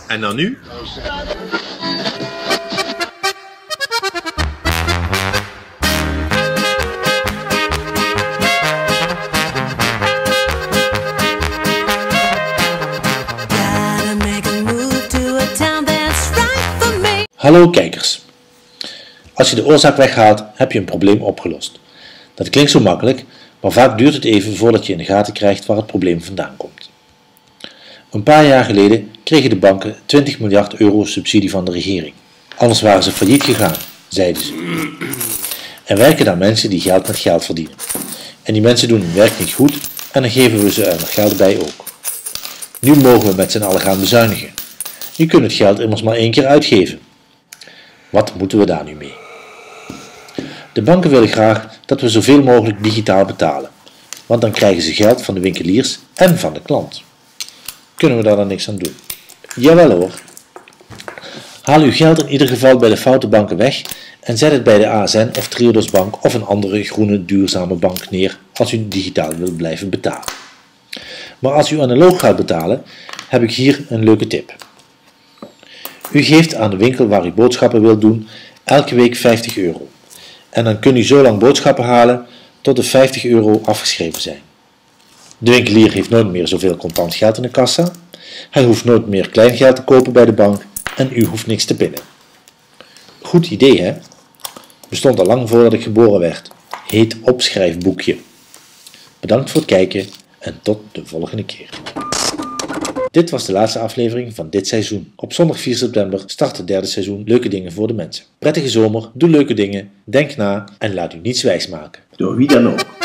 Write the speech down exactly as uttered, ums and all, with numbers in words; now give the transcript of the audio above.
En dan nu? Hallo kijkers. Als je de oorzaak weghaalt, heb je een probleem opgelost. Dat klinkt zo makkelijk, maar vaak duurt het even voordat je in de gaten krijgt waar het probleem vandaan komt. Een paar jaar geleden kregen de banken twintig miljard euro subsidie van de regering. Anders waren ze failliet gegaan, zeiden ze. Er werken daar mensen die geld met geld verdienen. En die mensen doen hun werk niet goed en dan geven we ze er nog geld bij ook. Nu mogen we met z'n allen gaan bezuinigen. Je kunt het geld immers maar één keer uitgeven. Wat moeten we daar nu mee? De banken willen graag dat we zoveel mogelijk digitaal betalen, want dan krijgen ze geld van de winkeliers en van de klant. Kunnen we daar dan niks aan doen? Jawel hoor. Haal uw geld in ieder geval bij de foute banken weg en zet het bij de A S N of Triodos Bank of een andere groene duurzame bank neer als u digitaal wilt blijven betalen. Maar als u analoog gaat betalen, heb ik hier een leuke tip. U geeft aan de winkel waar u boodschappen wilt doen elke week vijftig euro. En dan kunt u zo lang boodschappen halen tot de vijftig euro afgeschreven zijn. De winkelier heeft nooit meer zoveel contant geld in de kassa. Hij hoeft nooit meer kleingeld te kopen bij de bank en u hoeft niks te pinnen. Goed idee hè? Bestond al lang voordat ik geboren werd. Heet opschrijfboekje. Bedankt voor het kijken en tot de volgende keer. Dit was de laatste aflevering van dit seizoen. Op zondag vier september start het derde seizoen Leuke Dingen voor de Mensen. Prettige zomer, doe leuke dingen, denk na en laat u niets wijsmaken. Door wie dan ook.